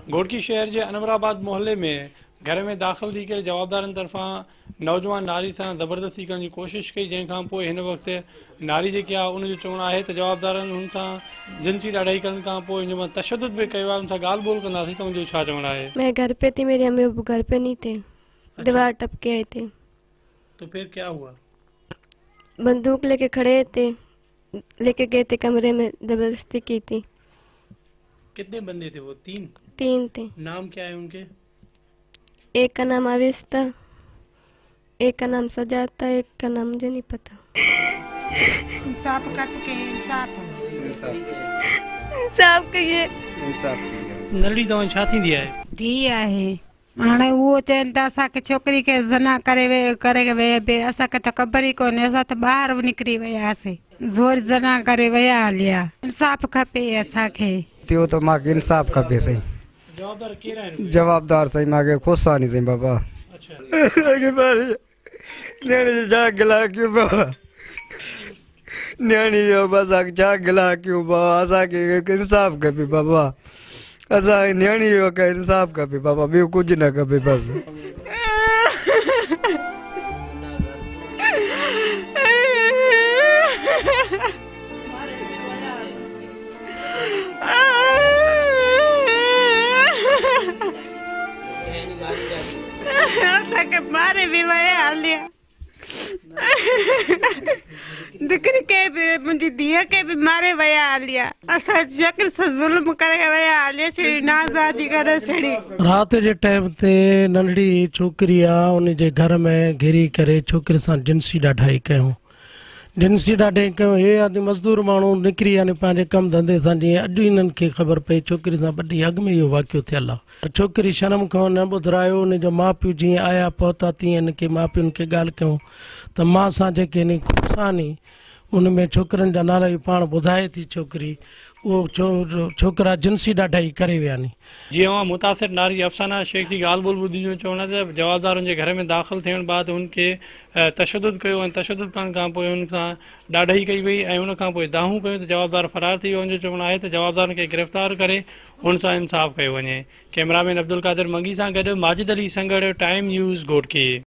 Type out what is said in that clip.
घोटकी शहर के अनवराबाद मोहल्ले में घर में दाख़िल थी करे जवाबदारन तरफा नौजवान नारी से ज़बरदस्ती करने की कोशिश कई, जैखां पोइ हिन वक्त नारी जेकी आहे उनजो चवणु आहे त जवाबदारन हुन सां जिनसी ॾाढाई करण खां पोइ हिन तशद्दुद भी कयो आहे, उन सां ॻाल्हि ॿोल कंदासीं। त उनजो छा चवणु आहे? मैं घर पे थी, मेरी अम्मी अब्बू घर पे नहीं थे। दीवार टपके आए थे। तो फिर क्या हुआ? बंदूक लेके खड़े थे, लेके गए थे कमरे में, जबरदस्ती की थी। कितने बंदे थे वो? तीन थे। नाम क्या है उनके? एक का नाम आवेश था, एक का नाम सजाद था, एक का नाम मुझे नहीं पता। इंसाफ करके इंसाफ कहिए। नलड़ी तव्हां छा थींदी आहे? धी आहे। हाणे उहो चवनि था असांखे छोकिरी खे ज़ना करे वे बे असांखे त ख़बर ई कोन्हे, असां त ॿाहिरि निकिरी वियासीं, ज़ोर ज़ना करे विया हलिया। इंसाफ खपे असांखे। त्यो तो मांखे इंसाफ खपे सही। जवाबदार केरु आहिनि? जवाबदार सही मांखे खोसानी सही बाबा। अच्छा, असांखे बारे न्याणी जो छा गिला कयूं बाबा, न्याणी जो असांखे छा गिला कयूं बाबा, असांखे इंसाफ खपे बाबा, असांखे न्याणी जो इंसाफ खपे बाबा, ॿियो कुझु न खपे बसि। असांखे मारे बि विया हलिया, दिकरी के भी मुंहिंजी धीअ के भी मारे विया हलिया, असां शक्ल सां ज़ुल्म करे विया हलिया, छड़ी नाज़ादी करे छड़ी। रात जे टाइम ते नंढड़ी छोकिरी आहे, उन जे घर में घिरी करे छोकिरे सां जिनसी ॾाढाई कयूं। जिनसी ॾाढाई कयूं। हे आदमी मज़दूर माण्हू निकिरी आने पंहिंजे कमु धंधे सां, जीअं अॼु हिननि खे ख़बर पई छोकिरी सां 2 ॾींहं अॻु में इहो वाक़ियो थियल आहे। छोकिरी शर्म खां न ॿुधायो, उनजो माउ पीउ जीअं आया पहुता तीअं हिनखे माउ पीउनि खे ॻाल्हि कयूं त मां सां जेके हिन खुसानी उन में छोकिरनि जा नाला बि पाण ॿुधाए थी छोकिरी, उहो छोकिरा जिनसी ॾाढाई करे विया नी। जी हाँ, मुतासिर नारी अफसाना शेख की ॻाल्हि ॿोल ॿुधी जो चवणु आहे त जवाबदार उनके घर में दाख़िल थियण बाद उनके तशद्दुद कयो ऐं तशद्दुद करण खां पोइ उन सां ॾाढाई कई वई ऐं उन खां पोइ दाहूं कयूं त जवाबदार फ़रार थी वियो। उनजो चवणु आहे त जवाबदारनि खे गिरफ़्तार करे हुन सां इंसाफ़ कयो वञे। कैमरामैन अब्दुल कादिर मंगी सां गॾु माजिद अली संगड़, टाइम न्यूज़ घोटकी।